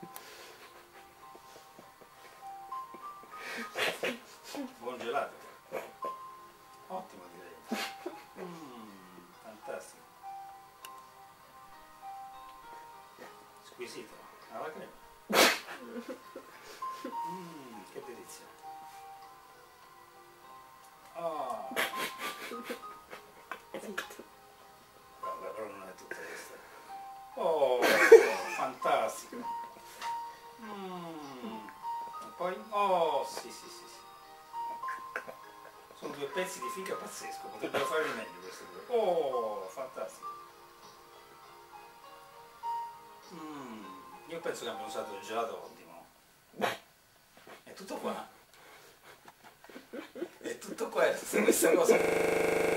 Buon gelato. Ottimo direi. Fantastico. Squisito. Alla crema. Che delizia. Oh. Vabbè, però non è tutta questa. Oh, fantastico. E poi? Oh, sì, sì, sì, sì. Sono due pezzi di fica pazzesco, potrebbero fare di meglio questi due. Oh, fantastico. Io penso che abbiamo usato il gelato ottimo. È tutto qua. È tutto questo, questa cosa.